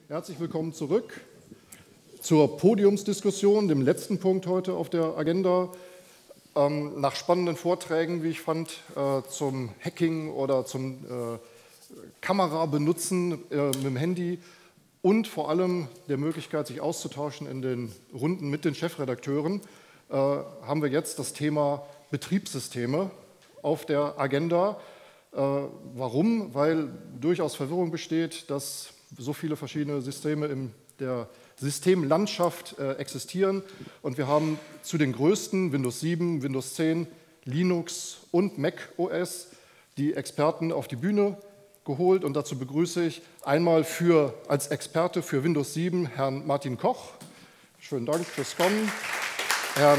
Herzlich willkommen zurück zur Podiumsdiskussion, dem letzten Punkt heute auf der Agenda. Nach spannenden Vorträgen, wie ich fand, zum Hacking oder zum Kamerabenutzen mit dem Handy und vor allem der Möglichkeit, sich auszutauschen in den Runden mit den Chefredakteuren, haben wir jetzt das Thema Betriebssysteme auf der Agenda. Warum? Weil durchaus Verwirrung besteht, dass so viele verschiedene Systeme in der Systemlandschaft existieren. Und wir haben zu den größten, Windows 7, Windows 10, Linux und Mac OS, die Experten auf die Bühne geholt. Und dazu begrüße ich einmal als Experte für Windows 7 Herrn Martin Koch. Schönen Dank fürs Kommen. Herrn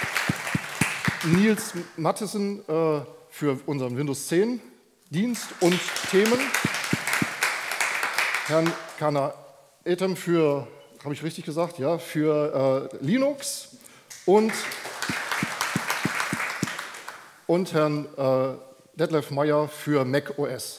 Nils Mattesen für unseren Windows 10 Dienst und Themen. Herrn Kana Etem für, habe ich richtig gesagt, ja, für Linux und Herrn Detlef Meyer für Mac OS.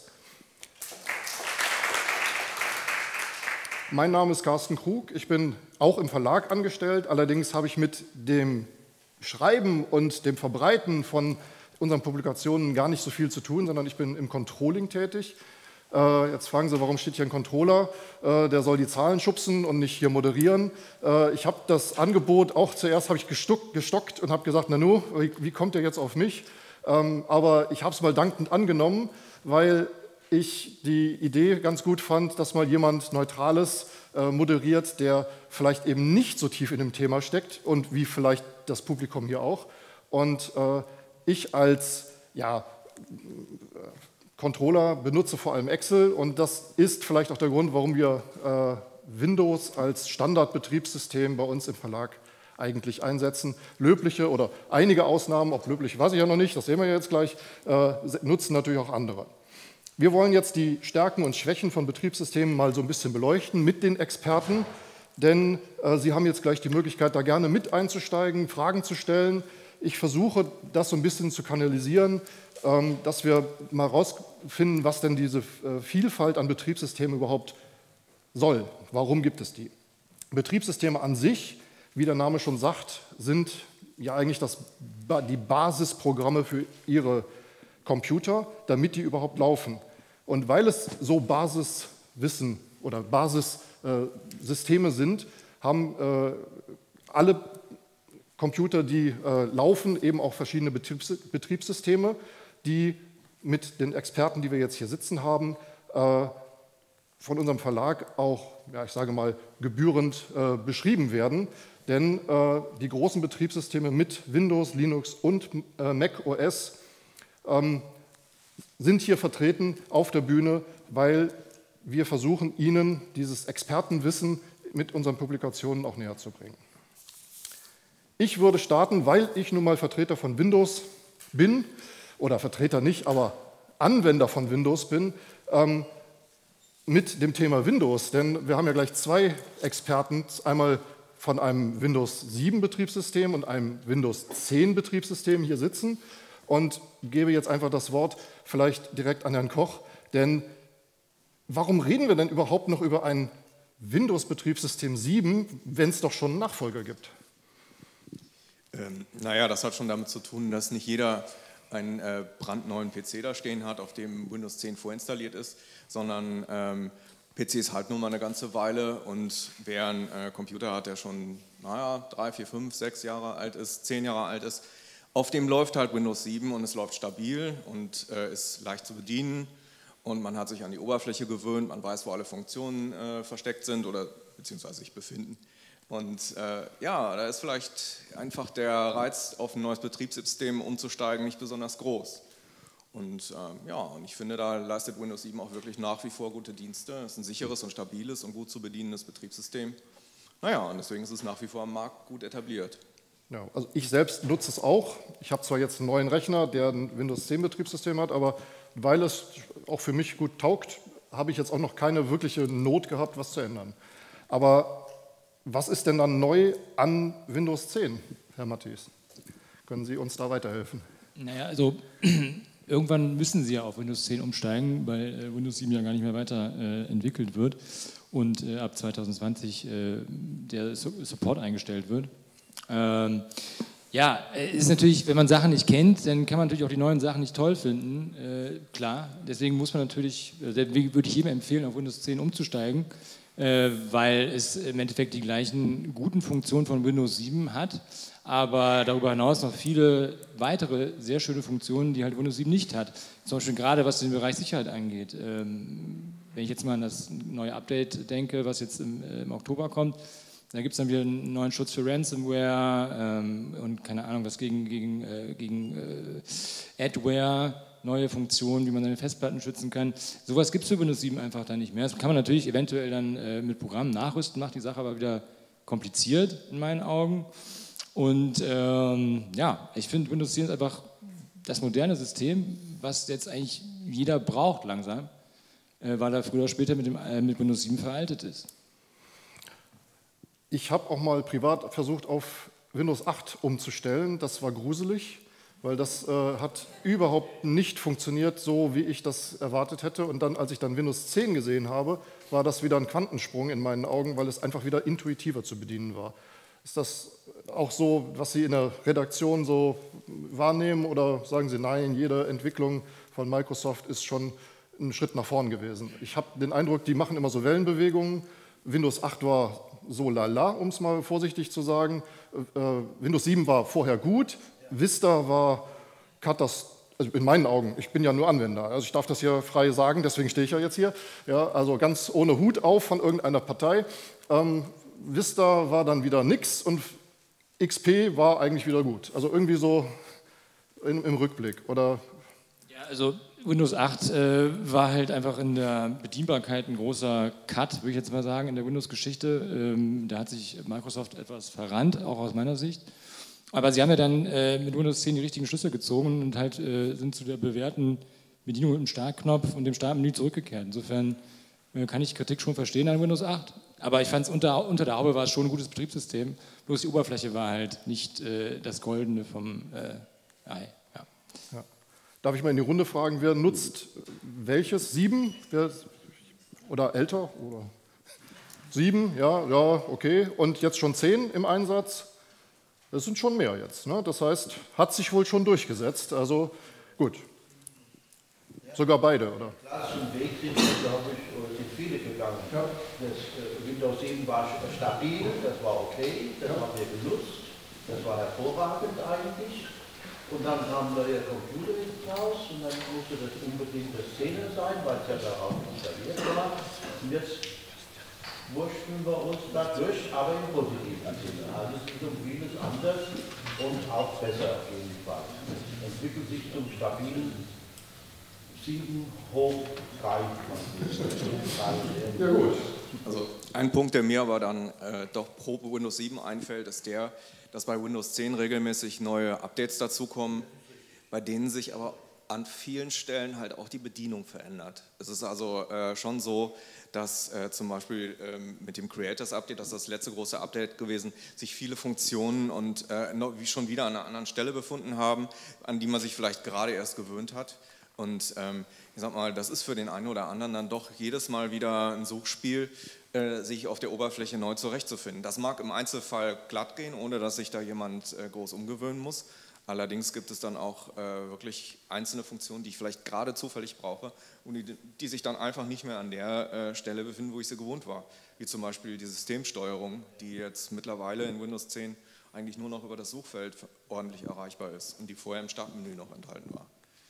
Mein Name ist Carsten Krug, ich bin auch im Verlag angestellt, allerdings habe ich mit dem Schreiben und dem Verbreiten von unseren Publikationen gar nicht so viel zu tun, sondern ich bin im Controlling tätig. Jetzt fragen Sie, warum steht hier ein Controller? Der soll die Zahlen schubsen und nicht hier moderieren. Ich habe das Angebot auch zuerst habe ich gestockt und habe gesagt, Nanu, wie kommt der jetzt auf mich? Aber ich habe es mal dankend angenommen, weil ich die Idee ganz gut fand, dass mal jemand Neutrales moderiert, der vielleicht eben nicht so tief in dem Thema steckt und wie vielleicht das Publikum hier auch. Und ich als Controller benutze vor allem Excel und das ist vielleicht auch der Grund, warum wir Windows als Standardbetriebssystem bei uns im Verlag eigentlich einsetzen. Löbliche oder einige Ausnahmen, ob löblich weiß ich ja noch nicht, das sehen wir ja jetzt gleich, nutzen natürlich auch andere. Wir wollen jetzt die Stärken und Schwächen von Betriebssystemen mal so ein bisschen beleuchten mit den Experten, denn Sie haben jetzt gleich die Möglichkeit, da gerne mit einzusteigen, Fragen zu stellen. Ich versuche, das so ein bisschen zu kanalisieren, dass wir mal herausfinden, was denn diese Vielfalt an Betriebssystemen überhaupt soll. Warum gibt es die? Betriebssysteme an sich, wie der Name schon sagt, sind ja eigentlich die Basisprogramme für Ihre Computer, damit die überhaupt laufen. Und weil es so Basiswissen oder Basissysteme sind, haben alle Computer, die laufen, eben auch verschiedene Betriebssysteme, die mit den Experten, die wir jetzt hier sitzen haben, von unserem Verlag auch, ja, ich sage mal, gebührend beschrieben werden. Denn die großen Betriebssysteme mit Windows, Linux und Mac OS sind hier vertreten auf der Bühne, weil wir versuchen, Ihnen dieses Expertenwissen mit unseren Publikationen auch näher zu bringen. Ich würde starten, weil ich nun mal Vertreter von Windows bin, oder Vertreter nicht, aber Anwender von Windows bin, mit dem Thema Windows. Denn wir haben ja gleich zwei Experten, einmal von einem Windows 7 Betriebssystem und einem Windows 10 Betriebssystem hier sitzen und gebe jetzt einfach das Wort vielleicht direkt an Herrn Koch. Denn warum reden wir denn überhaupt noch über ein Windows-Betriebssystem 7, wenn es doch schon einen Nachfolger gibt? Naja, das hat schon damit zu tun, dass nicht jeder einen brandneuen PC da stehen hat, auf dem Windows 10 vorinstalliert ist, sondern PCs halten nun mal eine ganze Weile und wer einen Computer hat, der schon 3, 4, 5, 6 Jahre alt ist, 10 Jahre alt ist, auf dem läuft halt Windows 7 und es läuft stabil und ist leicht zu bedienen und man hat sich an die Oberfläche gewöhnt, man weiß, wo alle Funktionen versteckt sind oder beziehungsweise sich befinden. Und da ist vielleicht einfach der Reiz, auf ein neues Betriebssystem umzusteigen, nicht besonders groß. Und und ich finde, da leistet Windows 7 auch wirklich nach wie vor gute Dienste. Es ist ein sicheres und stabiles und gut zu bedienendes Betriebssystem. Und deswegen ist es nach wie vor am Markt gut etabliert. Ja, also ich selbst nutze es auch. Ich habe zwar jetzt einen neuen Rechner, der ein Windows 10 Betriebssystem hat, aber weil es auch für mich gut taugt, habe ich jetzt auch noch keine wirkliche Not gehabt, was zu ändern. Aber was ist denn dann neu an Windows 10, Herr Matthäus? Können Sie uns da weiterhelfen? Naja, also irgendwann müssen Sie ja auf Windows 10 umsteigen, weil Windows 7 ja gar nicht mehr weiterentwickelt wird. und ab 2020 der Support eingestellt wird. Ja, ist natürlich, wenn man Sachen nicht kennt, dann kann man natürlich auch die neuen Sachen nicht toll finden, klar. Deswegen muss man natürlich, würde ich jedem empfehlen, auf Windows 10 umzusteigen, weil es im Endeffekt die gleichen guten Funktionen von Windows 7 hat, aber darüber hinaus noch viele weitere sehr schöne Funktionen, die halt Windows 7 nicht hat. Zum Beispiel gerade was den Bereich Sicherheit angeht. Wenn ich jetzt mal an das neue Update denke, was jetzt im Oktober kommt, da gibt es dann wieder einen neuen Schutz für Ransomware und keine Ahnung, was gegen Adware, neue Funktionen, wie man seine Festplatten schützen kann. Sowas gibt es für Windows 7 einfach dann nicht mehr. Das kann man natürlich eventuell dann mit Programmen nachrüsten, macht die Sache aber wieder kompliziert in meinen Augen. Und ja, ich finde Windows 10 ist einfach das moderne System, was jetzt eigentlich jeder braucht langsam, weil er früher oder später mit Windows 7 veraltet ist. Ich habe auch mal privat versucht, auf Windows 8 umzustellen. Das war gruselig, weil das hat überhaupt nicht funktioniert, so wie ich das erwartet hätte. Und dann, als ich dann Windows 10 gesehen habe, war das wieder ein Quantensprung in meinen Augen, weil es einfach wieder intuitiver zu bedienen war. Ist das auch so, was Sie in der Redaktion so wahrnehmen, oder sagen Sie, nein, jede Entwicklung von Microsoft ist schon ein Schritt nach vorn gewesen? Ich habe den Eindruck, die machen immer so Wellenbewegungen. Windows 8 war so lala, um es mal vorsichtig zu sagen. Windows 7 war vorher gut, Vista war katastrophal, also in meinen Augen, ich bin ja nur Anwender, also ich darf das hier frei sagen, deswegen stehe ich ja jetzt hier, ja, also ganz ohne Hut auf von irgendeiner Partei. Vista war dann wieder nix und XP war eigentlich wieder gut, also irgendwie so im Rückblick, oder? Ja, also Windows 8 war halt einfach in der Bedienbarkeit ein großer Cut, würde ich jetzt mal sagen, in der Windows-Geschichte. Da hat sich Microsoft etwas verrannt, auch aus meiner Sicht. Aber sie haben ja dann mit Windows 10 die richtigen Schlüsse gezogen und halt sind zu der bewährten Bedienung mit dem Startknopf und dem Startmenü zurückgekehrt. Insofern kann ich Kritik schon verstehen an Windows 8. Aber ich fand es unter der Haube war es schon ein gutes Betriebssystem. Bloß die Oberfläche war halt nicht das Goldene vom Ei. Ja. Ja. Darf ich mal in die Runde fragen, wer nutzt welches? 7? Oder älter? Oder 7, ja, okay. Und jetzt schon 10 im Einsatz? Das sind schon mehr jetzt. Ne? Das heißt, hat sich wohl schon durchgesetzt. Also gut. Sogar beide, oder? Klassischen Weg sind, glaube ich, sind viele gegangen. Ja. Das Windows 7 war stabil, das war okay, das haben wir genutzt. Das war hervorragend eigentlich. Und dann kam neue Computer ins Haus und dann musste das unbedingt das 10er sein, weil es ja darauf installiert war. Und jetzt wurschteln wir uns da durch, aber im positiven Sinne. Also es ist um vieles anders und auch besser auf jeden Fall. Entwickelt sich zum stabilen 7 hoch 3. Ja gut. Also ein Punkt, der mir aber dann doch pro Windows 7 einfällt, ist der, dass bei Windows 10 regelmäßig neue Updates dazukommen, bei denen sich aber an vielen Stellen halt auch die Bedienung verändert. Es ist also schon so, dass zum Beispiel mit dem Creators Update, das ist das letzte große Update gewesen, sich viele Funktionen und wie schon wieder an einer anderen Stelle befunden haben, an die man sich vielleicht gerade erst gewöhnt hat. Und ich sag mal, das ist für den einen oder anderen dann doch jedes Mal wieder ein Suchspiel, sich auf der Oberfläche neu zurechtzufinden. Das mag im Einzelfall glatt gehen, ohne dass sich da jemand groß umgewöhnen muss. Allerdings gibt es dann auch wirklich einzelne Funktionen, die ich vielleicht gerade zufällig brauche und die sich dann einfach nicht mehr an der Stelle befinden, wo ich sie gewohnt war. Wie zum Beispiel die Systemsteuerung, die jetzt mittlerweile in Windows 10 eigentlich nur noch über das Suchfeld ordentlich erreichbar ist und die vorher im Startmenü noch enthalten war.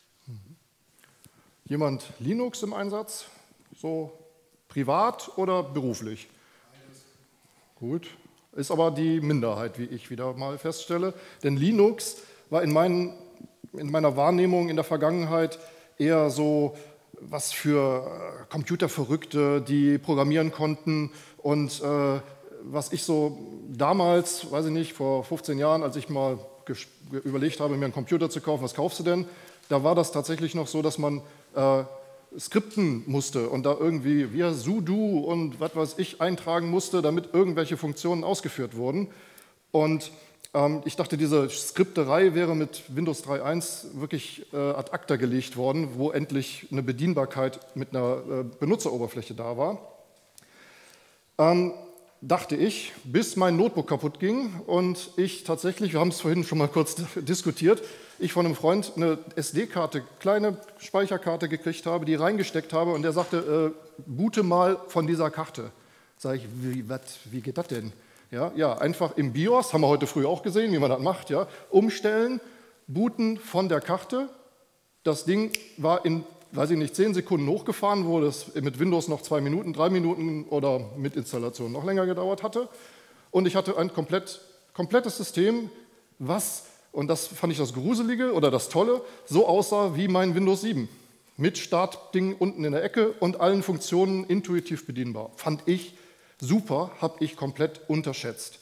Jemand Linux im Einsatz? So privat oder beruflich? Gut, ist aber die Minderheit, wie ich wieder mal feststelle. Denn Linux war in meiner Wahrnehmung in der Vergangenheit eher so was für Computerverrückte, die programmieren konnten. Und was ich so damals, weiß ich nicht, vor 15 Jahren, als ich mal überlegt habe, mir einen Computer zu kaufen, was kaufst du denn? Da war das tatsächlich noch so, dass man skripten musste und da irgendwie via sudo und was weiß ich eintragen musste, damit irgendwelche Funktionen ausgeführt wurden. Und ich dachte, diese Skripterei wäre mit Windows 3.1 wirklich ad acta gelegt worden, wo endlich eine Bedienbarkeit mit einer Benutzeroberfläche da war. Dachte ich, bis mein Notebook kaputt ging und ich tatsächlich, wir haben es vorhin schon mal kurz diskutiert, ich von einem Freund eine SD-Karte, kleine Speicherkarte gekriegt habe, die reingesteckt habe und der sagte, boote mal von dieser Karte. Sag ich, wie geht das denn? Ja, einfach im BIOS, haben wir heute früh auch gesehen, wie man das macht, ja, umstellen, booten von der Karte. Das Ding war in, weiß ich nicht, 10 Sekunden hochgefahren, wo das mit Windows noch 2 Minuten, 3 Minuten oder mit Installation noch länger gedauert hatte. Und ich hatte ein komplettes System, was, und das fand ich das Gruselige oder das Tolle, so aussah wie mein Windows 7. Mit Startding unten in der Ecke und allen Funktionen intuitiv bedienbar. Fand ich super, habe ich komplett unterschätzt.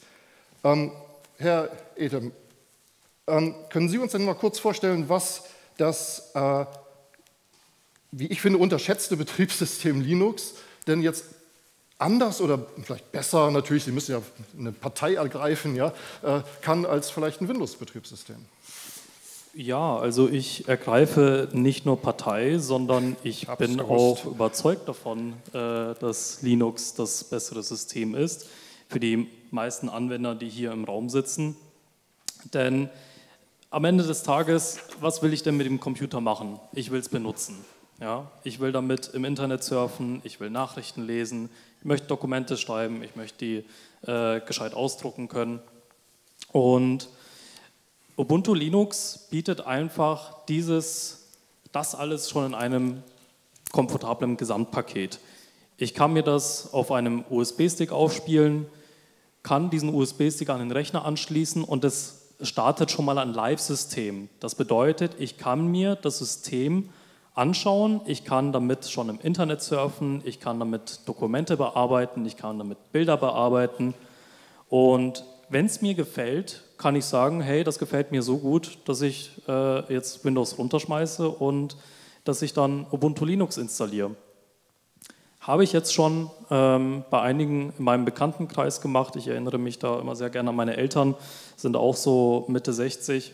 Herr Ethem, können Sie uns denn mal kurz vorstellen, was das, wie ich finde, unterschätzte Betriebssystem Linux denn jetzt anders oder vielleicht besser, natürlich, Sie müssen ja eine Partei ergreifen, ja, kann als vielleicht ein Windows-Betriebssystem? Ja, also ich ergreife nicht nur Partei, sondern ich bin auch überzeugt davon, dass Linux das bessere System ist für die meisten Anwender, die hier im Raum sitzen. Denn am Ende des Tages, was will ich denn mit dem Computer machen? Ich will es benutzen. Ja? Ich will damit im Internet surfen, ich will Nachrichten lesen, ich möchte Dokumente schreiben, ich möchte die gescheit ausdrucken können. Und Ubuntu Linux bietet einfach das alles schon in einem komfortablen Gesamtpaket. Ich kann mir das auf einem USB-Stick aufspielen, kann diesen USB-Stick an den Rechner anschließen und es startet schon mal ein Live-System. Das bedeutet, ich kann mir das System anschauen, ich kann damit schon im Internet surfen, ich kann damit Dokumente bearbeiten, ich kann damit Bilder bearbeiten und wenn es mir gefällt, kann ich sagen, hey, das gefällt mir so gut, dass ich jetzt Windows runterschmeiße und dass ich dann Ubuntu Linux installiere. Habe ich jetzt schon bei einigen in meinem Bekanntenkreis gemacht. Ich erinnere mich da immer sehr gerne an meine Eltern, sind auch so Mitte 60.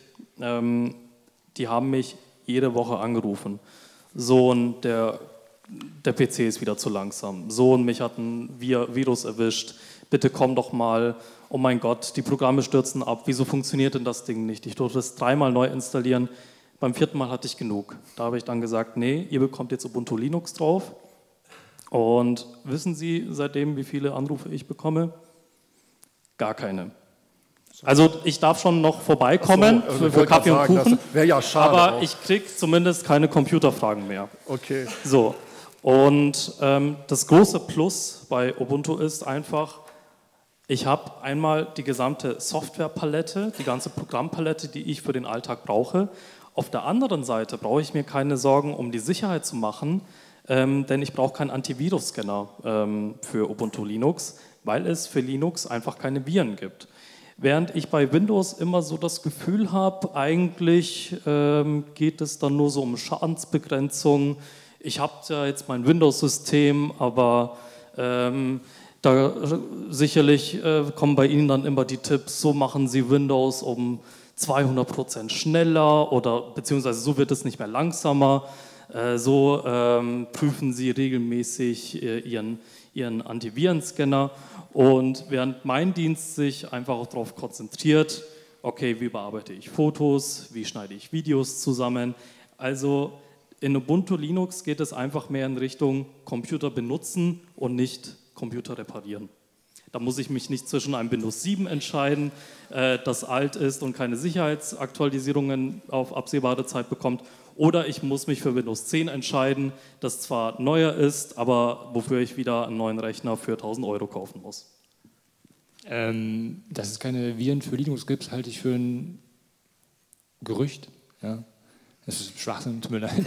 Die haben mich jede Woche angerufen. Sohn, der PC ist wieder zu langsam. Sohn, mich hat ein Virus erwischt. Bitte komm doch mal. Oh mein Gott, die Programme stürzen ab. Wieso funktioniert denn das Ding nicht? Ich durfte es 3-mal neu installieren. Beim 4. Mal hatte ich genug. Da habe ich dann gesagt, nee, ihr bekommt jetzt Ubuntu Linux drauf. Und wissen Sie seitdem, wie viele Anrufe ich bekomme? Gar keine. Also ich darf schon noch vorbeikommen für Kaffee und Kuchen, wäre ja schade aber auch. ich kriege zumindest keine Computerfragen mehr. Okay. So, und das große Plus bei Ubuntu ist einfach, ich habe einmal die gesamte Softwarepalette, die ganze Programmpalette, die ich für den Alltag brauche. Auf der anderen Seite brauche ich mir keine Sorgen um die Sicherheit zu machen, denn ich brauche keinen Antivirus-Scanner für Ubuntu Linux, weil es für Linux einfach keine Viren gibt. Während ich bei Windows immer so das Gefühl habe, eigentlich geht es dann nur so um Schadensbegrenzung. Ich habe ja jetzt mein Windows-System, aber da sicherlich kommen bei Ihnen dann immer die Tipps, so machen Sie Windows um 200% schneller oder beziehungsweise so wird es nicht mehr langsamer. So prüfen Sie regelmäßig Ihren Antivirenscanner. Und während mein Dienst sich einfach auch darauf konzentriert, okay, wie bearbeite ich Fotos, wie schneide ich Videos zusammen. Also in Ubuntu Linux geht es einfach mehr in Richtung Computer benutzen und nicht Computer reparieren. Da muss ich mich nicht zwischen einem Windows 7 entscheiden, das alt ist und keine Sicherheitsaktualisierungen auf absehbare Zeit bekommt, oder ich muss mich für Windows 10 entscheiden, das zwar neuer ist, aber wofür ich wieder einen neuen Rechner für 1.000 € kaufen muss. Dass es keine Viren für Linux gibt, halte ich für ein Gerücht. Ja. Das ist Schwachsinn, tut mir leid.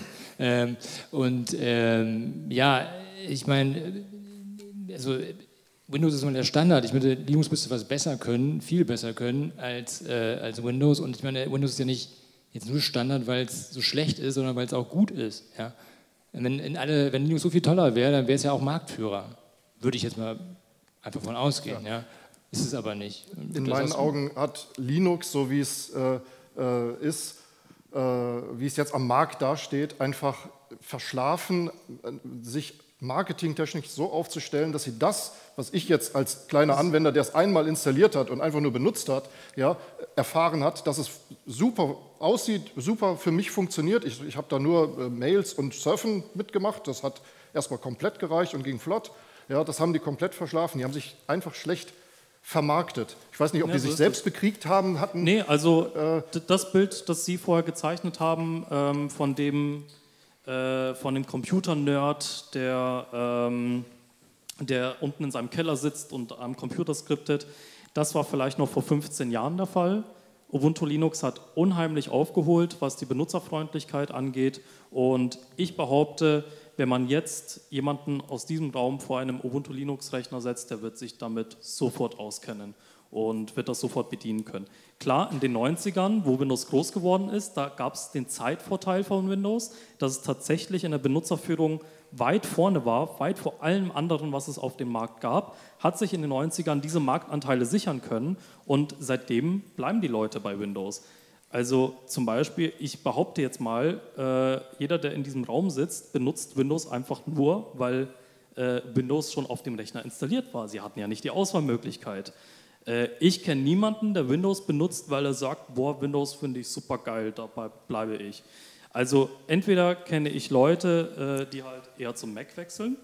Ja, ich meine, also Windows ist immer der Standard. Ich meine, Linux müsste was besser können, viel besser können als Windows. Und ich meine, Windows ist ja nicht jetzt nur Standard, weil es so schlecht ist, sondern weil es auch gut ist. Ja? Wenn Linux so viel toller wäre, dann wäre es ja auch Marktführer. Würde ich jetzt mal einfach von ausgehen. Ja? Ist es aber nicht. In meinen Augen hat Linux, so wie es ist, wie es jetzt am Markt dasteht, einfach verschlafen, sich marketingtechnisch so aufzustellen, dass sie das, was ich jetzt als kleiner Anwender, der es einmal installiert hat und einfach nur benutzt hat, ja, erfahren hat, dass es super aussieht, super für mich funktioniert. Ich habe da nur Mails und Surfen mitgemacht, das hat erstmal komplett gereicht und ging flott. Ja, das haben die komplett verschlafen, die haben sich einfach schlecht vermarktet. Ich weiß nicht, ob die sich selbst bekriegt haben, hatten. Nee, also das Bild, das Sie vorher gezeichnet haben, von dem Computer-Nerd, der unten in seinem Keller sitzt und am Computer skriptet, das war vielleicht noch vor 15 Jahren der Fall. Ubuntu Linux hat unheimlich aufgeholt, was die Benutzerfreundlichkeit angeht, und ich behaupte, wenn man jetzt jemanden aus diesem Raum vor einem Ubuntu Linux-Rechner setzt, der wird sich damit sofort auskennen und wird das sofort bedienen können. Klar, in den 90ern, wo Windows groß geworden ist, da gab es den Zeitvorteil von Windows, dass es tatsächlich in der Benutzerführung weit vorne war, weit vor allem anderen, was es auf dem Markt gab, hat sich in den 90ern diese Marktanteile sichern können, und seitdem bleiben die Leute bei Windows. Also zum Beispiel, ich behaupte jetzt mal, jeder, der in diesem Raum sitzt, benutzt Windows einfach nur, weil Windows schon auf dem Rechner installiert war. Sie hatten ja nicht die Auswahlmöglichkeit. Ich kenne niemanden, der Windows benutzt, weil er sagt, boah, Windows finde ich super geil, dabei bleibe ich. Also entweder kenne ich Leute, die halt eher zum Mac wechseln,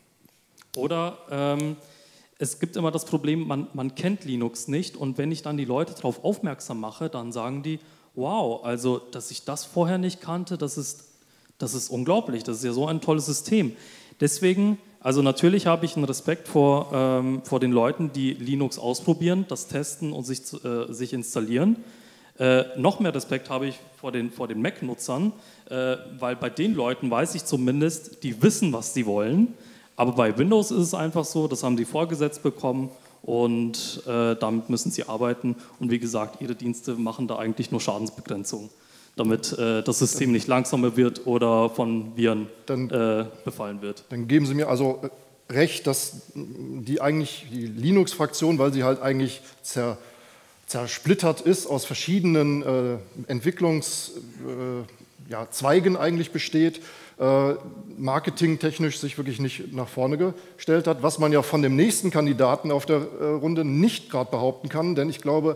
oder es gibt immer das Problem, man kennt Linux nicht, und wenn ich dann die Leute darauf aufmerksam mache, dann sagen die, wow, also dass ich das vorher nicht kannte, das ist unglaublich, das ist ja so ein tolles System. Deswegen, also natürlich habe ich einen Respekt vor den Leuten, die Linux ausprobieren, das testen und sich installieren. Noch mehr Respekt habe ich vor den Mac-Nutzern, weil bei den Leuten weiß ich zumindest, die wissen, was sie wollen. Aber bei Windows ist es einfach so, das haben sie vorgesetzt bekommen, und damit müssen sie arbeiten. Und wie gesagt, ihre Dienste machen da eigentlich nur Schadensbegrenzung, damit das System nicht langsamer wird oder von Viren befallen wird. Dann geben Sie mir also recht, dass die Linux-Fraktion, weil sie halt eigentlich zersplittert ist, aus verschiedenen Entwicklungszweigen eigentlich besteht, marketingtechnisch sich wirklich nicht nach vorne gestellt hat, was man ja von dem nächsten Kandidaten auf der Runde nicht gerade behaupten kann, denn ich glaube,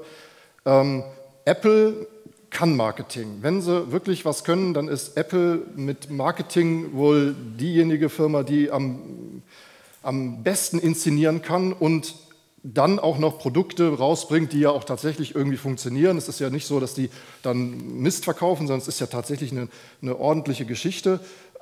Apple kann Marketing. Wenn sie wirklich was können, dann ist Apple mit Marketing wohl diejenige Firma, die am besten inszenieren kann und dann auch noch Produkte rausbringt, die ja auch tatsächlich irgendwie funktionieren. Es ist ja nicht so, dass die dann Mist verkaufen, sondern es ist ja tatsächlich eine ordentliche Geschichte.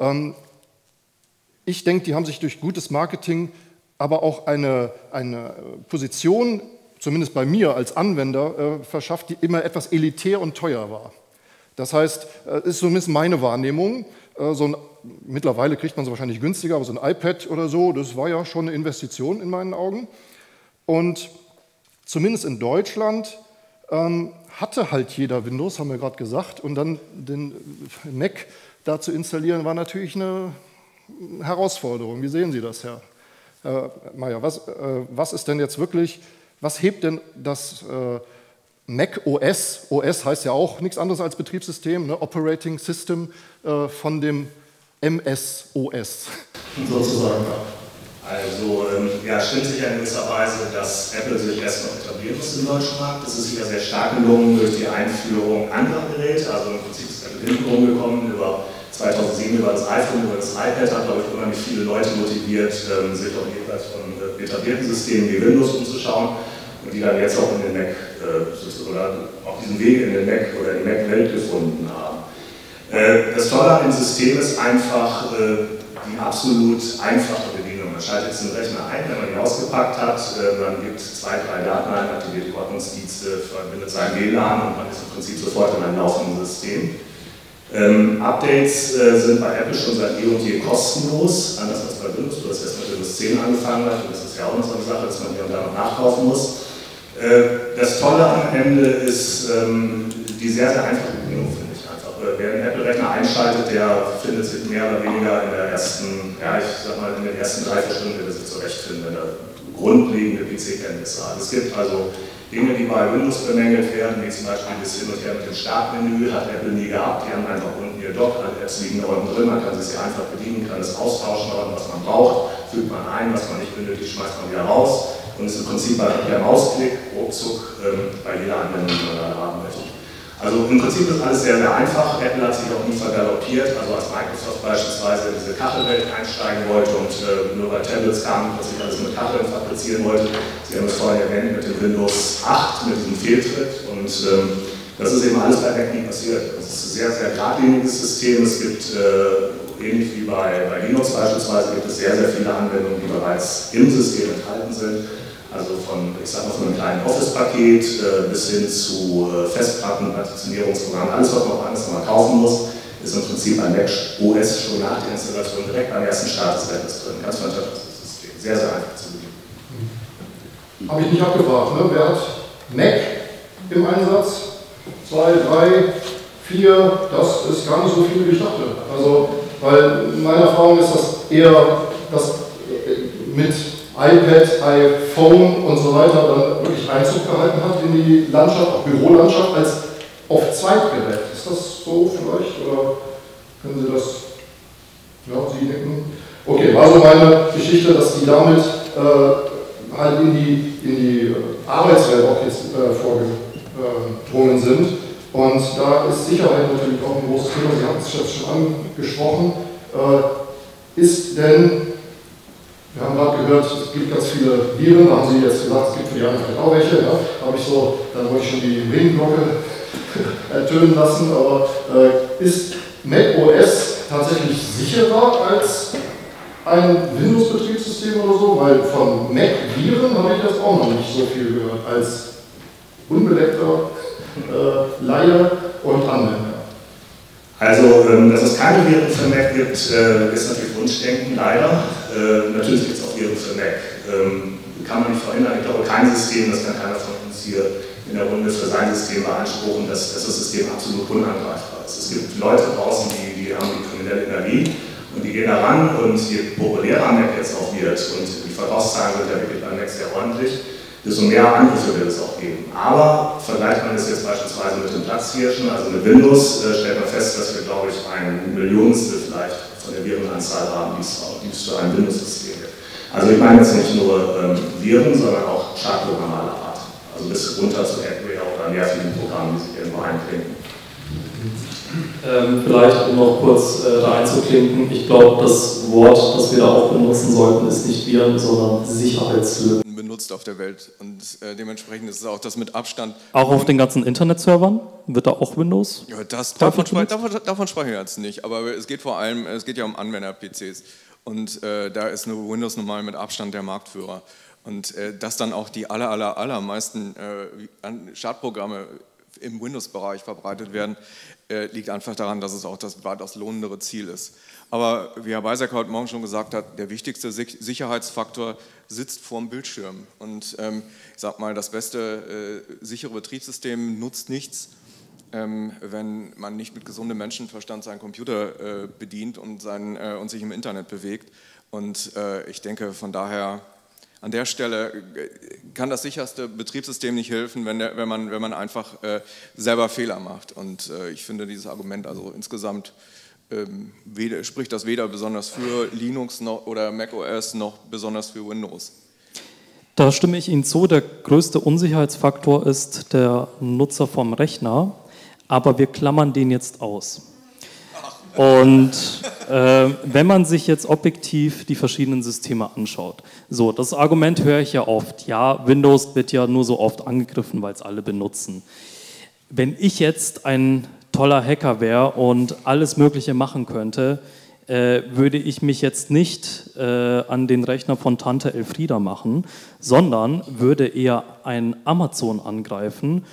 Ich denke, die haben sich durch gutes Marketing aber auch eine Position, zumindest bei mir als Anwender, verschafft, die immer etwas elitär und teuer war. Das heißt, ist zumindest meine Wahrnehmung, mittlerweile kriegt man es wahrscheinlich günstiger, aber so ein iPad oder so, das war ja schon eine Investition in meinen Augen. Und zumindest in Deutschland hatte halt jeder Windows, haben wir gerade gesagt, und dann den Mac da zu installieren, war natürlich eine Herausforderung. Wie sehen Sie das, Herr Meyer? Was ist denn jetzt wirklich, was hebt denn das Mac OS, OS heißt ja auch nichts anderes als Betriebssystem, ne, Operating System, von dem MS OS? Sozusagen. Also stimmt sicher in gewisser Weise, dass Apple sich erst noch etablieren muss im deutschen Markt. Das ist sicher sehr stark gelungen durch die Einführung anderer Geräte. Also im Prinzip ist Apple hinten rumgekommen, über 2007 über das iPhone, über das iPad, hat, glaube ich, unheimlich viele Leute motiviert, sich auch jeweils von etablierten Systemen wie Windows umzuschauen, und die dann jetzt auch in den Mac oder auf diesem Weg in den Mac oder die Mac-Welt gefunden haben. Das Tolle an dem System ist einfach die absolut einfache Bedienung. Man schaltet jetzt den Rechner ein, wenn man ihn ausgepackt hat, man gibt 2, 3 Daten ein, aktiviert die Ordnungsdienste, verbindet sein WLAN und man ist im Prinzip sofort in einem laufenden System. Updates sind bei Apple schon seit eh und je kostenlos, anders als bei Windows, wo das erst mit Windows 10 angefangen hat, und das ist ja auch noch so eine Sache, dass man hier und da noch nachkaufen muss. Das Tolle am Ende ist die sehr, sehr einfache Bedienung, finde ich einfach. Wer einen Apple-Rechner einschaltet, der findet sich mehr oder weniger in den ersten 3, 4 Stunden, wird er sich zurechtfinden, wenn er grundlegende PC-Kenntnisse hat. Es gibt also Dinge, die bei Windows bemängelt werden, wie zum Beispiel das Hin und Her mit dem Startmenü, hat Apple nie gehabt. Die haben einfach unten ihr Dock, alle Apps liegen da unten drin, man kann sie einfach bedienen, kann es austauschen, was man braucht, fügt man ein, was man nicht benötigt, schmeißt man wieder raus und ist im Prinzip per Mausklick, ruckzuck bei jeder Anwendung, die man da haben möchte. Also im Prinzip ist alles sehr, sehr einfach. Apple hat sich auch nie vergaloppiert. Also als Microsoft beispielsweise in diese Kachelwelt einsteigen wollte und nur bei Tablets kam, dass ich alles mit Kacheln fabrizieren wollte. Sie haben es vorhin erwähnt mit dem Windows 8, mit diesem Fehltritt. Und das ist eben alles bei Mac nie passiert. Es ist ein sehr, sehr geradliniges System. Es gibt, ähnlich wie bei Linux beispielsweise, gibt es sehr, sehr viele Anwendungen, die bereits im System enthalten sind. Also von, ich sag mal, von einem kleinen Office-Paket bis hin zu Festplatten, Partitionierungsprogrammen, alles, was man auch alles mal kaufen muss, ist im Prinzip ein Mac OS schon nach der Installation direkt beim ersten Start des Rechner drin. Ganz fantastisches System, sehr, sehr einfach zu bedienen. Habe ich nicht abgefragt, ne? Wer hat Mac im Einsatz? 2, 3, 4, das ist gar nicht so viel, wie ich dachte. Also, weil meine Erfahrung ist, dass eher das mit iPad, iPhone und so weiter dann wirklich Einzug gehalten hat in die Landschaft, auch Bürolandschaft, als auf Zweitgerät. Ist das so vielleicht? Oder können Sie das, ja, Sie nicken? Okay, also meine Geschichte, dass die damit halt in die Arbeitswelt auch jetzt vorgedrungen sind. Und da ist Sicherheit natürlich auch ein großes Thema, Sie haben es jetzt schon angesprochen. Ist denn, wir haben gerade gehört, es gibt ganz viele Viren, da haben Sie jetzt gesagt, es gibt für die anderen vielleicht auch welche. Ja? Da habe ich so, dann wollte ich schon die Ringglocke ertönen lassen, aber ist Mac OS tatsächlich sicherer als ein Windows-Betriebssystem oder so? Weil von Mac-Viren habe ich jetzt auch noch nicht so viel gehört, als unbeleckter Laie und Anwender. Also, dass es keine Viren für Mac gibt, ist natürlich Wunschdenken, leider. Natürlich gibt es auch Viren für Mac. Kann man nicht verhindern. Ich glaube, kein System, das kann keiner von uns hier in der Runde für sein System beanspruchen, dass das System absolut unangreifbar ist. Es gibt Leute draußen, die haben die kriminelle Energie und die gehen da ran, und je populärer Mac jetzt auch wird, und die Verkaufszahlen sind ja wirklich bei Mac sehr ordentlich, desto mehr Angriffe wird es auch geben. Aber vergleicht man es jetzt beispielsweise mit den Platzhirschen, also mit Windows, stellt man fest, dass wir, glaube ich, ein Millionstel vielleicht von der Virenanzahl haben, die es für ein Windows-System gibt. Also ich meine jetzt nicht nur Viren, sondern auch Schadprogramme aller Art. Also bis runter zu Adware oder nervigen Programmen, die sich irgendwo einklinken. Vielleicht, um noch kurz da einzuklinken, ich glaube, das Wort, das wir da auch benutzen sollten, ist nicht Viren, sondern Sicherheitslücken. Benutzt auf der Welt, und dementsprechend ist es auch das mit Abstand. Auch auf den ganzen Internetservern wird da auch Windows? Ja, davon sprechen wir jetzt nicht, aber es geht vor allem, es geht ja um Anwender-PCs, und da ist nur Windows normal mit Abstand der Marktführer, und dass dann auch die allermeisten Schadprogramme im Windows-Bereich verbreitet werden, liegt einfach daran, dass es auch das weitaus lohnendere Ziel ist. Aber wie Herr Weizsäcker heute Morgen schon gesagt hat, der wichtigste Sicherheitsfaktor sitzt vorm Bildschirm. Und ich sag mal, das beste sichere Betriebssystem nutzt nichts, wenn man nicht mit gesundem Menschenverstand seinen Computer bedient und sich im Internet bewegt. Und ich denke, von daher, an der Stelle kann das sicherste Betriebssystem nicht helfen, wenn man einfach selber Fehler macht. Und ich finde dieses Argument also insgesamt spricht das weder besonders für Linux noch, oder macOS noch besonders für Windows. Da stimme ich Ihnen zu, der größte Unsicherheitsfaktor ist der Nutzer vom Rechner, aber wir klammern den jetzt aus. Und wenn man sich jetzt objektiv die verschiedenen Systeme anschaut, so, das Argument höre ich ja oft, ja, Windows wird ja nur so oft angegriffen, weil es alle benutzen. Wenn ich jetzt ein toller Hacker wäre und alles Mögliche machen könnte, würde ich mich jetzt nicht an den Rechner von Tante Elfrieda machen, sondern würde eher ein Amazon angreifen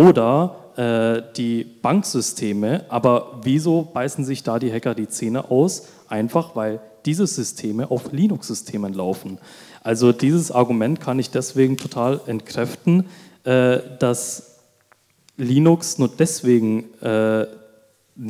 oder die Banksysteme. Aber wieso beißen sich da die Hacker die Zähne aus? Einfach, weil diese Systeme auf Linux-Systemen laufen. Also dieses Argument kann ich deswegen total entkräften, dass Linux nur deswegen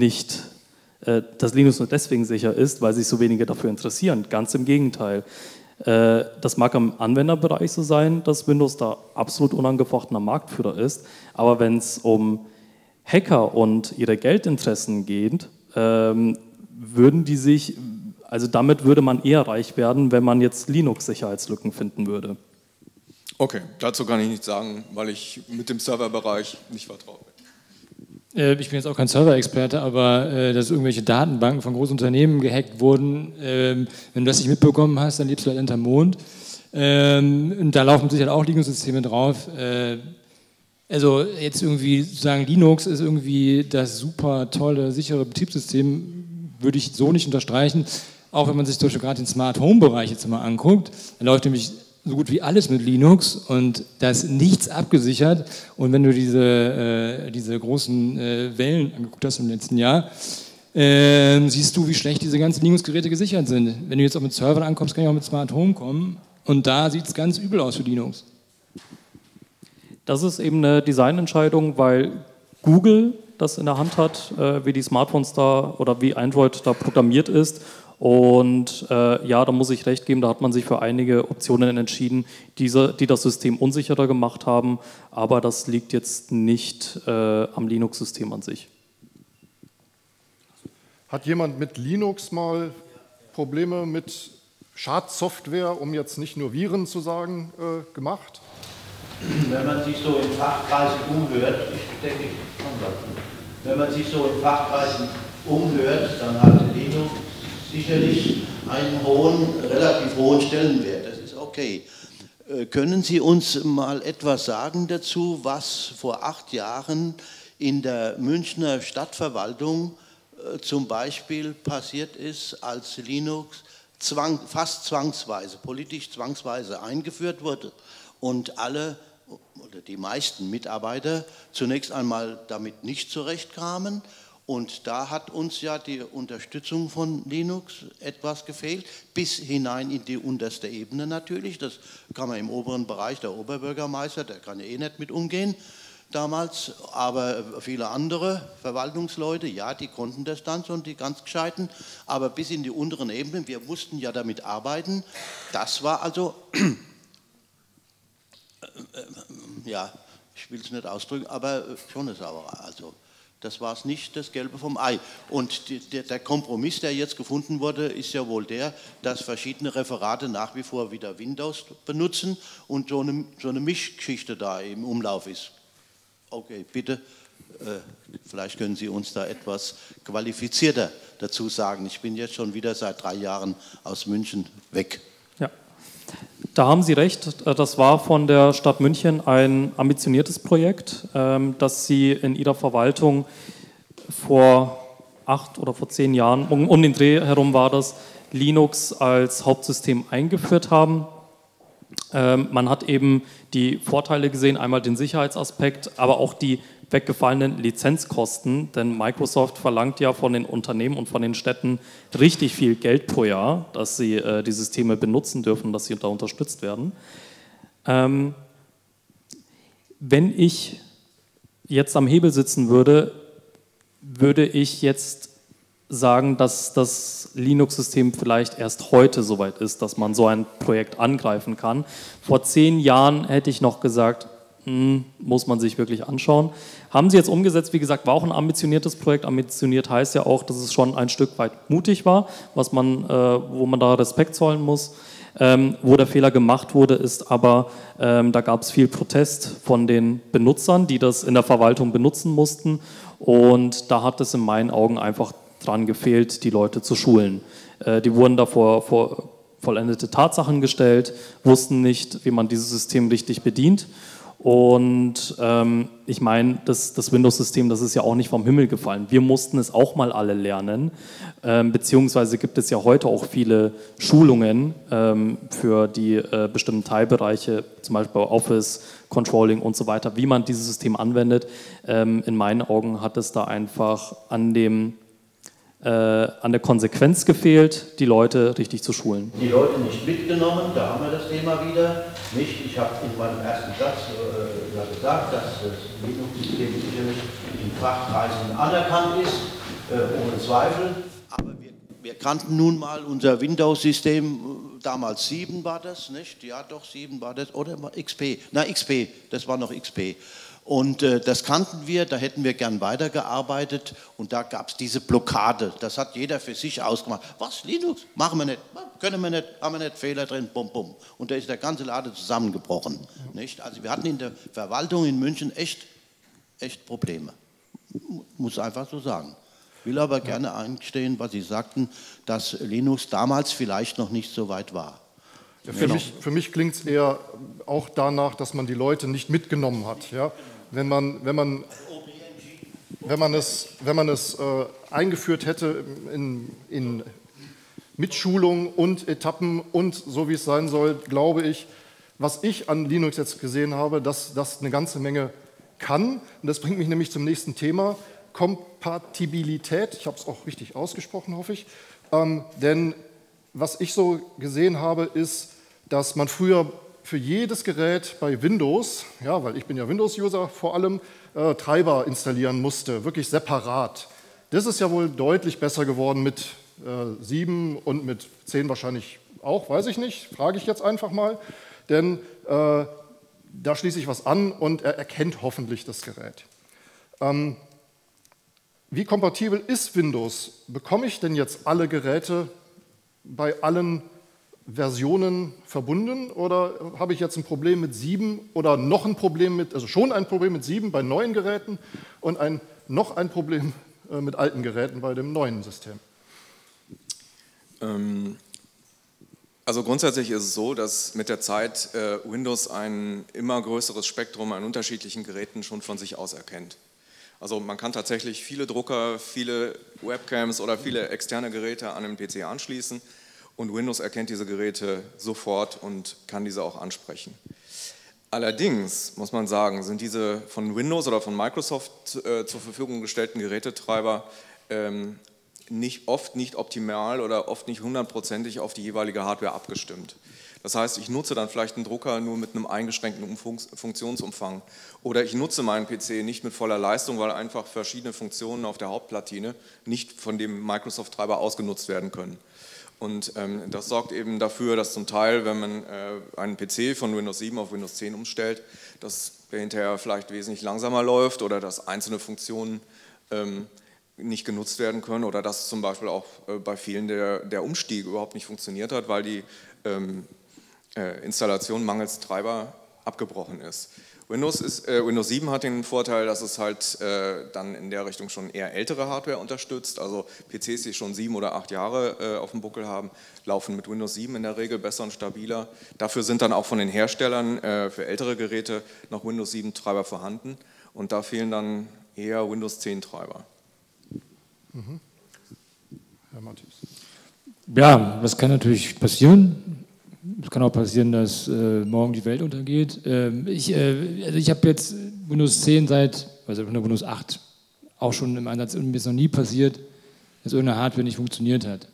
sicher ist, weil sich so wenige dafür interessieren. Ganz im Gegenteil. Das mag im Anwenderbereich so sein, dass Windows da absolut unangefochtener Marktführer ist, aber wenn es um Hacker und ihre Geldinteressen geht, würden die sich, also damit würde man eher reich werden, wenn man jetzt Linux-Sicherheitslücken finden würde. Okay, dazu kann ich nichts sagen, weil ich mit dem Serverbereich nicht vertraut bin. Ich bin jetzt auch kein Server-Experte, aber dass irgendwelche Datenbanken von großen Unternehmen gehackt wurden, wenn du das nicht mitbekommen hast, dann lebst du halt hinterm Mond. Und da laufen sicher auch Linux-Systeme drauf. Also jetzt irgendwie zu sagen, Linux ist irgendwie das super tolle, sichere Betriebssystem, würde ich so nicht unterstreichen. Auch wenn man sich zum Beispiel gerade den Smart-Home-Bereich jetzt mal anguckt, dann läuft nämlich so gut wie alles mit Linux und da ist nichts abgesichert. Und wenn du diese großen Wellen angeguckt hast im letzten Jahr, siehst du, wie schlecht diese ganzen Linux-Geräte gesichert sind. Wenn du jetzt auch mit Servern ankommst, kann ich auch mit Smart Home kommen und da sieht es ganz übel aus für Linux. Das ist eben eine Designentscheidung, weil Google das in der Hand hat, wie die Smartphones da oder wie Android da programmiert ist. Und ja, da muss ich recht geben, da hat man sich für einige Optionen entschieden, die das System unsicherer gemacht haben, aber das liegt jetzt nicht am Linux-System an sich. Hat jemand mit Linux mal Probleme mit Schadsoftware, um jetzt nicht nur Viren zu sagen, gemacht? Wenn man sich so in Fachkreisen umhört, wenn man sich so in Fachkreisen umhört, dann hat Linux sicherlich einen relativ hohen Stellenwert. Das ist okay. Können Sie uns mal etwas sagen dazu, was vor 8 Jahren in der Münchner Stadtverwaltung zum Beispiel passiert ist, als Linux fast zwangsweise, politisch zwangsweise eingeführt wurde und alle oder die meisten Mitarbeiter zunächst einmal damit nicht zurechtkamen? Und da hat uns ja die Unterstützung von Linux etwas gefehlt, bis hinein in die unterste Ebene natürlich. Das kann man im oberen Bereich, der Oberbürgermeister, der kann ja eh nicht mit umgehen damals, aber viele andere Verwaltungsleute, ja, die konnten das dann schon, die ganz Gescheiten, aber bis in die unteren Ebenen, wir mussten ja damit arbeiten. Das war also, ja, ich will es nicht ausdrücken, aber schon eine Sauerei, also. Das war es nicht, das Gelbe vom Ei. Und der Kompromiss, der jetzt gefunden wurde, ist ja wohl der, dass verschiedene Referate nach wie vor wieder Windows benutzen und so eine Mischgeschichte da im Umlauf ist. Okay, bitte, vielleicht können Sie uns da etwas qualifizierter dazu sagen. Ich bin jetzt schon wieder seit 3 Jahren aus München weg. Ja, da haben Sie recht. Das war von der Stadt München ein ambitioniertes Projekt, das sie in ihrer Verwaltung vor 8 oder vor 10 Jahren, um den Dreh herum war das, Linux als Hauptsystem eingeführt haben. Man hat eben die Vorteile gesehen, einmal den Sicherheitsaspekt, aber auch die weggefallenen Lizenzkosten, denn Microsoft verlangt ja von den Unternehmen und von den Städten richtig viel Geld pro Jahr, dass sie die Systeme benutzen dürfen, dass sie da unterstützt werden. Wenn ich jetzt am Hebel sitzen würde, würde ich jetzt sagen, dass das Linux-System vielleicht erst heute soweit ist, dass man so ein Projekt angreifen kann. Vor 10 Jahren hätte ich noch gesagt, muss man sich wirklich anschauen. Haben sie jetzt umgesetzt, wie gesagt, war auch ein ambitioniertes Projekt. Ambitioniert heißt ja auch, dass es schon ein Stück weit mutig war, wo man da Respekt zollen muss. Wo der Fehler gemacht wurde, ist aber, da gab es viel Protest von den Benutzern, die das in der Verwaltung benutzen mussten. Und da hat es in meinen Augen einfach dran gefehlt, die Leute zu schulen. Die wurden da vor vollendete Tatsachen gestellt, wussten nicht, wie man dieses System richtig bedient. Und ich meine, das Windows-System, das ist ja auch nicht vom Himmel gefallen. Wir mussten es auch mal alle lernen, beziehungsweise gibt es ja heute auch viele Schulungen für die bestimmten Teilbereiche, zum Beispiel Office, Controlling und so weiter, wie man dieses System anwendet. In meinen Augen hat es da einfach an der Konsequenz gefehlt, die Leute richtig zu schulen. Die Leute nicht mitgenommen, da haben wir das Thema wieder. Nicht, ich habe in meinem ersten Satz gesagt, dass das Linux-System sicherlich in Fachkreisen anerkannt ist, ohne Zweifel. Aber Wir kannten nun mal unser Windows-System, damals 7 war das, nicht? Ja, doch, 7 war das, oder XP? Na, XP, das war noch XP. Und das kannten wir, da hätten wir gern weitergearbeitet und da gab es diese Blockade. Das hat jeder für sich ausgemacht. Was, Linux? Machen wir nicht, können wir nicht, haben wir nicht, Fehler drin, bum, bum. Und da ist der ganze Laden zusammengebrochen. Nicht? Also wir hatten in der Verwaltung in München echt Probleme. Muss einfach so sagen. Will aber gerne eingestehen, was Sie sagten, dass Linux damals vielleicht noch nicht so weit war. Ja, für mich klingt es eher auch danach, dass man die Leute nicht mitgenommen hat. Ja? Wenn man es eingeführt hätte in Mitschulung und Etappen und so wie es sein soll, glaube ich, was ich an Linux jetzt gesehen habe, dass das eine ganze Menge kann. Und das bringt mich nämlich zum nächsten Thema, Kompatibilität. Ich habe es auch richtig ausgesprochen, hoffe ich. Denn was ich so gesehen habe, ist, dass man früher für jedes Gerät bei Windows, ja, weil ich bin ja Windows-User vor allem, Treiber installieren musste, wirklich separat. Das ist ja wohl deutlich besser geworden mit 7 und mit 10 wahrscheinlich auch, weiß ich nicht, frage ich jetzt einfach mal, denn da schließe ich was an und er erkennt hoffentlich das Gerät. Wie kompatibel ist Windows? Bekomme ich denn jetzt alle Geräte bei allen Versionen verbunden oder habe ich jetzt ein Problem mit 7 oder noch ein Problem mit, also schon ein Problem mit 7 bei neuen Geräten und noch ein Problem mit alten Geräten bei dem neuen System? Also grundsätzlich ist es so, dass mit der Zeit Windows ein immer größeres Spektrum an unterschiedlichen Geräten schon von sich aus erkennt. Also man kann tatsächlich viele Drucker, viele Webcams oder viele externe Geräte an einen PC anschließen und Windows erkennt diese Geräte sofort und kann diese auch ansprechen. Allerdings muss man sagen, sind diese von Windows oder von Microsoft zur Verfügung gestellten Gerätetreiber oft nicht optimal oder oft nicht hundertprozentig auf die jeweilige Hardware abgestimmt. Das heißt, ich nutze dann vielleicht einen Drucker nur mit einem eingeschränkten Funktionsumfang oder ich nutze meinen PC nicht mit voller Leistung, weil einfach verschiedene Funktionen auf der Hauptplatine nicht von dem Microsoft-Treiber ausgenutzt werden können. Und das sorgt eben dafür, dass zum Teil, wenn man einen PC von Windows 7 auf Windows 10 umstellt, dass der hinterher vielleicht wesentlich langsamer läuft oder dass einzelne Funktionen nicht genutzt werden können oder dass zum Beispiel auch bei vielen der Umstieg überhaupt nicht funktioniert hat, weil die Installation mangels Treiber abgebrochen ist. Windows 7 hat den Vorteil, dass es halt dann in der Richtung schon eher ältere Hardware unterstützt. Also PCs, die schon 7 oder 8 Jahre auf dem Buckel haben, laufen mit Windows 7 in der Regel besser und stabiler. Dafür sind dann auch von den Herstellern für ältere Geräte noch Windows 7 Treiber vorhanden und da fehlen dann eher Windows 10 Treiber. Mhm. Herr Matthies. Ja, das kann natürlich passieren. Es kann auch passieren, dass morgen die Welt untergeht. Ich habe jetzt Windows 10 also Windows 8 auch schon im Einsatz und mir ist noch nie passiert, dass irgendeine Hardware nicht funktioniert hat.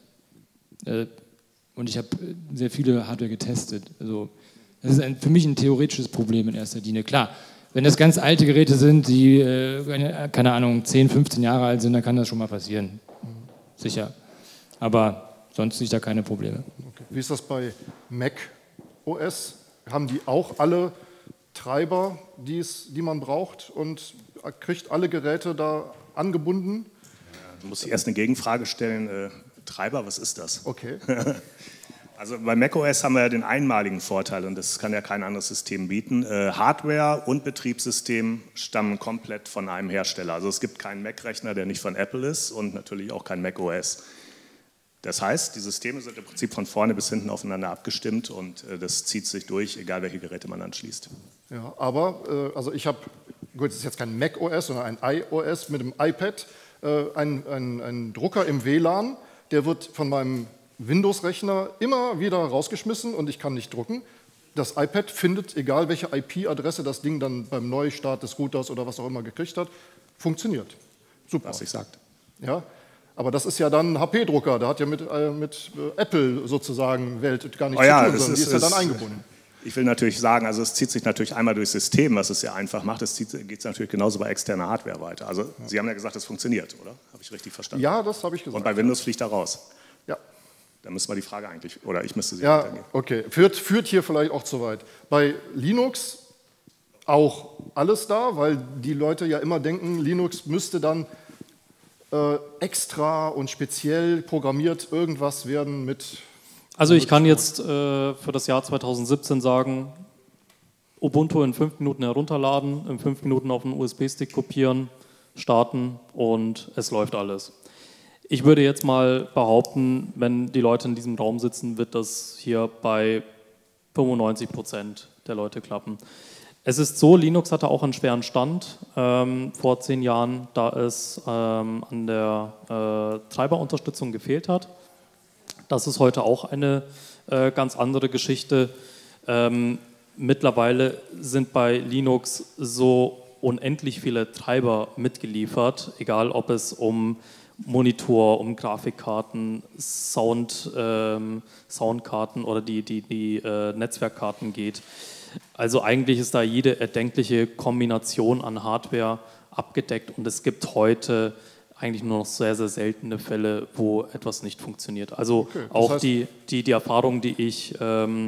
Und ich habe sehr viele Hardware getestet. Also das ist für mich ein theoretisches Problem in erster Linie. Klar, wenn das ganz alte Geräte sind, die, keine Ahnung, 10, 15 Jahre alt sind, dann kann das schon mal passieren. Sicher. Aber sonst sehe ich da keine Probleme. Okay. Wie ist das bei Mac OS? Haben die auch alle Treiber, die man braucht und kriegt alle Geräte da angebunden? Da muss ich erst eine Gegenfrage stellen. Treiber, was ist das? Okay. Also bei macOS haben wir ja den einmaligen Vorteil und das kann ja kein anderes System bieten. Hardware und Betriebssystem stammen komplett von einem Hersteller. Also es gibt keinen Mac-Rechner, der nicht von Apple ist und natürlich auch kein macOS. Das heißt, die Systeme sind im Prinzip von vorne bis hinten aufeinander abgestimmt und das zieht sich durch, egal welche Geräte man anschließt. Ja, aber also ich habe, gut, das ist jetzt kein macOS, sondern ein iOS mit dem iPad, ein Drucker im WLAN, der wird von meinem Windows-Rechner immer wieder rausgeschmissen und ich kann nicht drucken. Das iPad findet, egal welche IP-Adresse das Ding dann beim Neustart des Routers oder was auch immer gekriegt hat, funktioniert. Super. Was ich sagte. Ja, aber das ist ja dann ein HP-Drucker, der hat ja mit Apple sozusagen Welt gar nichts zu tun, sondern die ist ja dann eingebunden. Ich will natürlich sagen, also es zieht sich natürlich einmal durchs System, was es ja einfach macht, es geht natürlich genauso bei externer Hardware weiter. Also Sie haben ja gesagt, es funktioniert, oder? Habe ich richtig verstanden? Ja, das habe ich gesagt. Und bei Windows fliegt er raus? Da müssen wir die Frage eigentlich, oder ich müsste sie Ja, weitergeben. okay. Führt hier vielleicht auch zu weit. Bei Linux auch alles da, weil die Leute ja immer denken, Linux müsste dann extra und speziell programmiert irgendwas werden mit... Also ich kann jetzt für das Jahr 2017 sagen, Ubuntu in 5 Minuten herunterladen, in 5 Minuten auf einen USB-Stick kopieren, starten und es läuft alles. Ich würde jetzt mal behaupten, wenn die Leute in diesem Raum sitzen, wird das hier bei 95% der Leute klappen. Es ist so, Linux hatte auch einen schweren Stand vor 10 Jahren, da es an der Treiberunterstützung gefehlt hat. Das ist heute auch eine ganz andere Geschichte. Mittlerweile sind bei Linux so unendlich viele Treiber mitgeliefert, egal ob es um Monitor, um Grafikkarten, Soundkarten oder die Netzwerkkarten geht. Also eigentlich ist da jede erdenkliche Kombination an Hardware abgedeckt und es gibt heute eigentlich nur noch sehr, sehr seltene Fälle, wo etwas nicht funktioniert. Also okay, auch heißt, die Erfahrung, die ich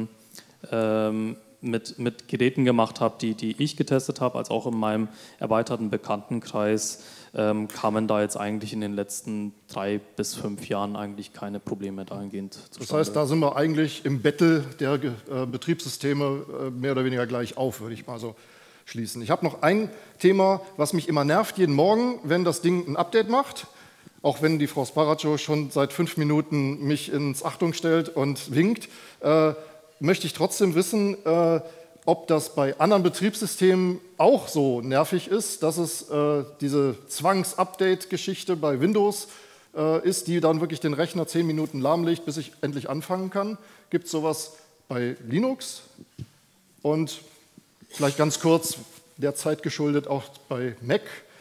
mit Geräten gemacht habe, die ich getestet habe, als auch in meinem erweiterten Bekanntenkreis, kamen da jetzt eigentlich in den letzten 3 bis 5 Jahren eigentlich keine Probleme dahingehend zustande. Das heißt, da sind wir eigentlich im Battle der Betriebssysteme mehr oder weniger gleich auf, würde ich mal so schließen. Ich habe noch ein Thema, was mich immer nervt, jeden Morgen, wenn das Ding ein Update macht, auch wenn die Frau Sparacio schon seit 5 Minuten mich ins Achtung stellt und winkt, möchte ich trotzdem wissen, ob das bei anderen Betriebssystemen auch so nervig ist, dass es diese Zwangs-Update-Geschichte bei Windows ist, die dann wirklich den Rechner 10 Minuten lahmlegt, bis ich endlich anfangen kann. Gibt es sowas bei Linux? Und vielleicht ganz kurz, der Zeit geschuldet, auch bei Mac?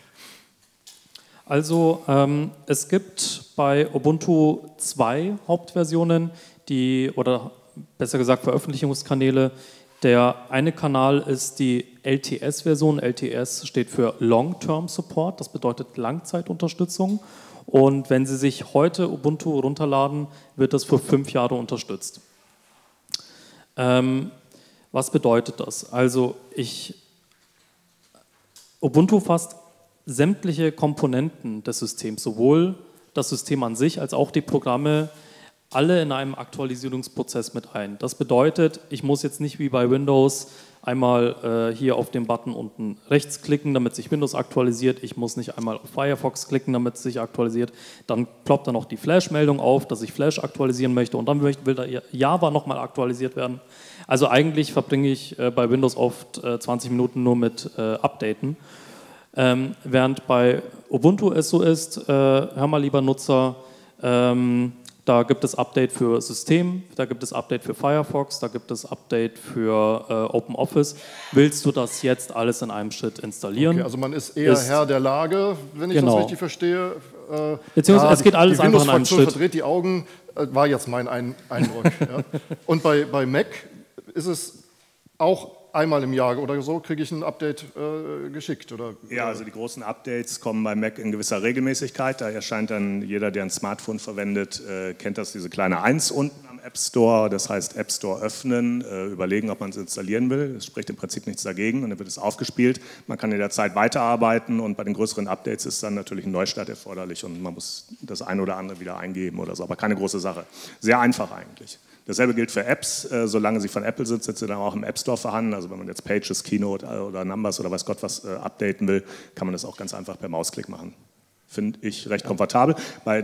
Also es gibt bei Ubuntu 2 Hauptversionen, oder besser gesagt Veröffentlichungskanäle. Der eine Kanal ist die LTS-Version. LTS steht für Long-Term Support, das bedeutet Langzeitunterstützung. Und wenn Sie sich heute Ubuntu runterladen, wird das für 5 Jahre unterstützt. Was bedeutet das? Also Ubuntu fasst sämtliche Komponenten des Systems, sowohl das System an sich als auch die Programme, alle in einem Aktualisierungsprozess mit ein. Das bedeutet, ich muss jetzt nicht wie bei Windows einmal hier auf den Button unten rechts klicken, damit sich Windows aktualisiert. Ich muss nicht einmal auf Firefox klicken, damit es sich aktualisiert. Dann ploppt dann noch die Flash-Meldung auf, dass ich Flash aktualisieren möchte und dann will da Java nochmal aktualisiert werden. Also eigentlich verbringe ich bei Windows oft 20 Minuten nur mit Updaten. Während bei Ubuntu es so ist, hör mal lieber Nutzer, da gibt es Update für System, da gibt es Update für Firefox, da gibt es Update für OpenOffice. Willst du das jetzt alles in einem Schritt installieren? Okay, also man ist eher Herr der Lage, wenn ich das richtig verstehe. Beziehungsweise es geht alles einfach in einem Schritt. Die Windows-Fraktion verdreht die Augen, war jetzt mein Eindruck. Ja. Und bei Mac ist es auch einmal im Jahr oder so, kriege ich ein Update geschickt? Oder? Ja, also die großen Updates kommen bei Mac in gewisser Regelmäßigkeit. Da erscheint dann jeder, der ein Smartphone verwendet, kennt das, diese kleine 1 unten am App Store. Das heißt, App Store öffnen, überlegen, ob man es installieren will. Das spricht im Prinzip nichts dagegen und dann wird es aufgespielt. Man kann in der Zeit weiterarbeiten und bei den größeren Updates ist dann natürlich ein Neustart erforderlich und man muss das eine oder andere wieder eingeben oder so. Aber keine große Sache. Sehr einfach eigentlich. Dasselbe gilt für Apps, solange sie von Apple sind sie dann auch im App Store vorhanden. Also wenn man jetzt Pages, Keynote oder Numbers oder weiß Gott was updaten will, kann man das auch ganz einfach per Mausklick machen. Finde ich recht komfortabel. Bei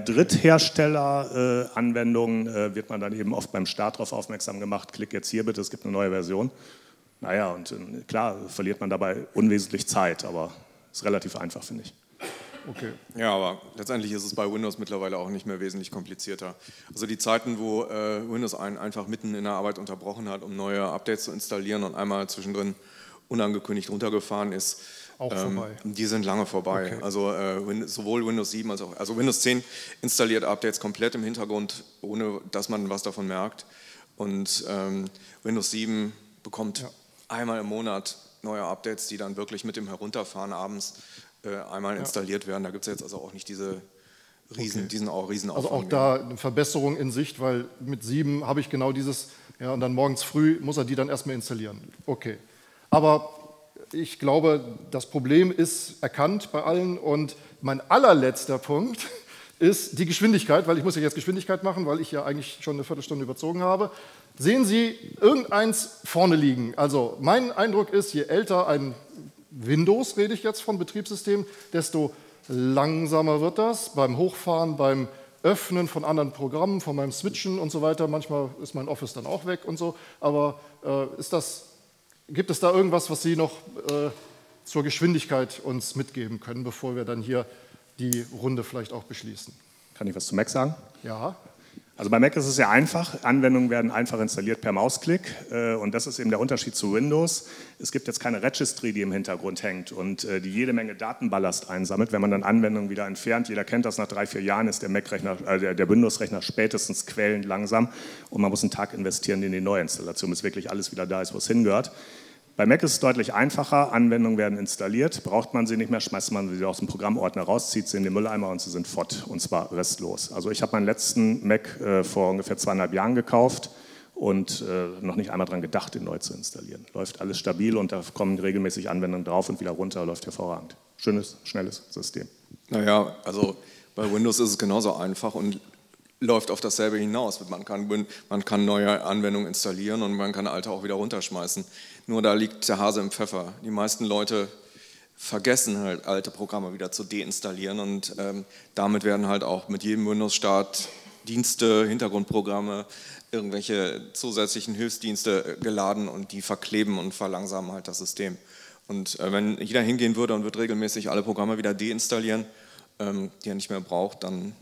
Dritthersteller-Anwendungen wird man dann eben oft beim Start darauf aufmerksam gemacht, klick jetzt hier bitte, es gibt eine neue Version. Naja, und klar verliert man dabei unwesentlich Zeit, aber ist relativ einfach, finde ich. Okay. Ja, aber letztendlich ist es bei Windows mittlerweile auch nicht mehr wesentlich komplizierter. Also die Zeiten, wo Windows einen einfach mitten in der Arbeit unterbrochen hat, um neue Updates zu installieren und einmal zwischendrin unangekündigt runtergefahren ist, auch vorbei. Die sind lange vorbei. Okay. Also sowohl Windows 7 als auch Windows 10 installiert Updates komplett im Hintergrund, ohne dass man was davon merkt. Und Windows 7 bekommt einmal im Monat neue Updates, die dann wirklich mit dem Herunterfahren abends einmal installiert werden. Da gibt es jetzt also auch nicht diese die sind auch Riesenaufwand. Also auch da eine Verbesserung in Sicht, weil mit 7 habe ich genau dieses, ja, und dann morgens früh muss er die dann erstmal installieren. Okay. Aber ich glaube, das Problem ist erkannt bei allen und mein allerletzter Punkt ist die Geschwindigkeit, weil ich muss ja jetzt Geschwindigkeit machen, weil ich ja eigentlich schon eine Viertelstunde überzogen habe. Sehen Sie irgendeins vorne liegen? Also mein Eindruck ist, je älter ein Windows, rede ich jetzt von Betriebssystem, desto langsamer wird das beim Hochfahren, beim Öffnen von anderen Programmen, von meinem Switchen und so weiter. Manchmal ist mein Office dann auch weg und so. Aber gibt es da irgendwas, was Sie noch zur Geschwindigkeit uns mitgeben können, bevor wir dann hier die Runde vielleicht auch beschließen? Kann ich was zu Mac sagen? Ja. Also bei Mac ist es ja einfach, Anwendungen werden einfach installiert per Mausklick und das ist eben der Unterschied zu Windows. Es gibt jetzt keine Registry, die im Hintergrund hängt und die jede Menge Datenballast einsammelt, wenn man dann Anwendungen wieder entfernt. Jeder kennt das, nach 3-4 Jahren ist der der Windows-Rechner spätestens quälend langsam und man muss einen Tag investieren in die Neuinstallation, bis wirklich alles wieder da ist, wo es hingehört. Bei Mac ist es deutlich einfacher, Anwendungen werden installiert, braucht man sie nicht mehr, schmeißt man sie aus dem Programmordner raus, zieht sie in den Mülleimer und sie sind fort, und zwar restlos. Also ich habe meinen letzten Mac vor ungefähr 2,5 Jahren gekauft und noch nicht einmal daran gedacht, den neu zu installieren. Läuft alles stabil und da kommen regelmäßig Anwendungen drauf und wieder runter, läuft hervorragend. Schönes, schnelles System. Naja, also bei Windows ist es genauso einfach und läuft auf dasselbe hinaus. Man kann neue Anwendungen installieren und man kann alte auch wieder runterschmeißen. Nur da liegt der Hase im Pfeffer. Die meisten Leute vergessen halt, alte Programme wieder zu deinstallieren und damit werden halt auch mit jedem Windows-Start Dienste, Hintergrundprogramme, irgendwelche zusätzlichen Hilfsdienste geladen und die verkleben und verlangsamen halt das System. Und wenn jeder hingehen würde und würde regelmäßig alle Programme wieder deinstallieren, die er nicht mehr braucht, dann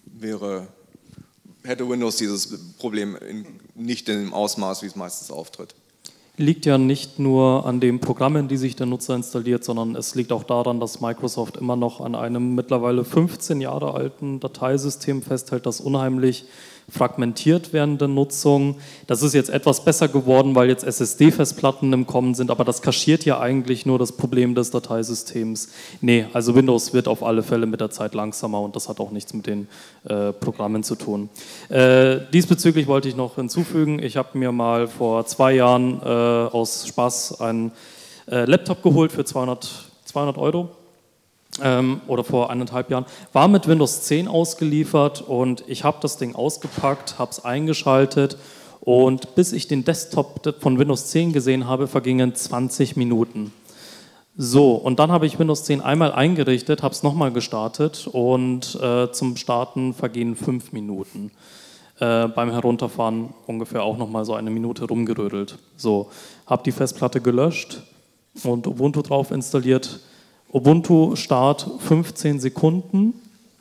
hätte Windows dieses Problem nicht in dem Ausmaß, wie es meistens auftritt. Liegt ja nicht nur an den Programmen, die sich der Nutzer installiert, sondern es liegt auch daran, dass Microsoft immer noch an einem mittlerweile 15 Jahre alten Dateisystem festhält, das unheimlich fragmentiert während der Nutzung. Das ist jetzt etwas besser geworden, weil jetzt SSD-Festplatten im Kommen sind, aber das kaschiert ja eigentlich nur das Problem des Dateisystems. Nee, also Windows wird auf alle Fälle mit der Zeit langsamer und das hat auch nichts mit den Programmen zu tun. Diesbezüglich wollte ich noch hinzufügen, ich habe mir mal vor 2 Jahren aus Spaß einen Laptop geholt für 200 Euro. Oder vor 1,5 Jahren, war mit Windows 10 ausgeliefert und ich habe das Ding ausgepackt, habe es eingeschaltet und bis ich den Desktop von Windows 10 gesehen habe, vergingen 20 Minuten. So, und dann habe ich Windows 10 einmal eingerichtet, habe es nochmal gestartet und zum Starten vergehen 5 Minuten. Beim Herunterfahren ungefähr auch nochmal so 1 Minute rumgerödelt. So, habe die Festplatte gelöscht und Ubuntu drauf installiert. Ubuntu Start 15 Sekunden,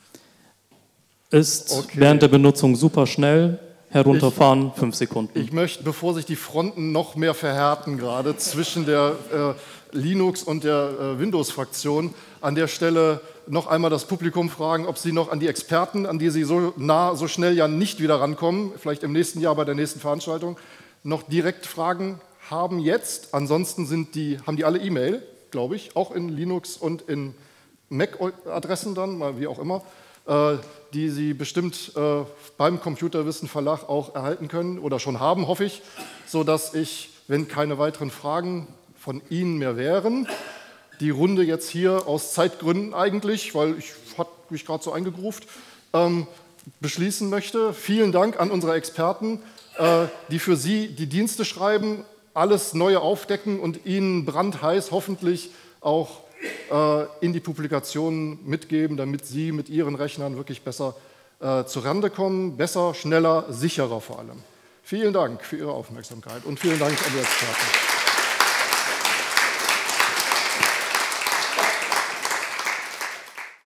ist während der Benutzung super schnell, herunterfahren 5 Sekunden. Ich möchte, bevor sich die Fronten noch mehr verhärten gerade zwischen der Linux- und der Windows-Fraktion, an der Stelle noch einmal das Publikum fragen, ob Sie noch an die Experten, an die Sie so schnell ja nicht wieder rankommen, vielleicht im nächsten Jahr bei der nächsten Veranstaltung, noch direkt Fragen haben jetzt. Ansonsten haben die alle E-Mail, glaube ich, auch in Linux und in Mac-Adressen dann, mal wie auch immer, die Sie bestimmt beim Computerwissen Verlag auch erhalten können oder schon haben, hoffe ich, sodass ich, wenn keine weiteren Fragen von Ihnen mehr wären, die Runde jetzt hier aus Zeitgründen eigentlich, weil ich habe mich gerade so eingegruft, beschließen möchte. Vielen Dank an unsere Experten, die für Sie die Dienste schreiben, alles Neue aufdecken und Ihnen brandheiß hoffentlich auch in die Publikationen mitgeben, damit Sie mit Ihren Rechnern wirklich besser zurande kommen, besser, schneller, sicherer vor allem. Vielen Dank für Ihre Aufmerksamkeit und vielen Dank an die Experten.